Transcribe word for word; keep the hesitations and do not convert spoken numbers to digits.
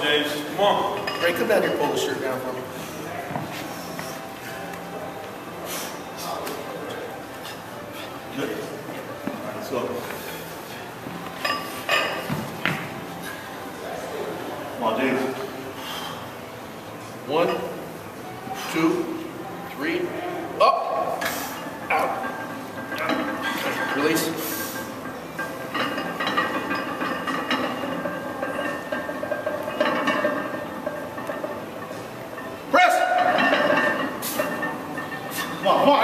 on, James. Come on. Ray, come down here, pull the shirt down for me. Good. All right, let's go. Come on, James. One, two, three, up, out, out. Release. Press. Come on, come on.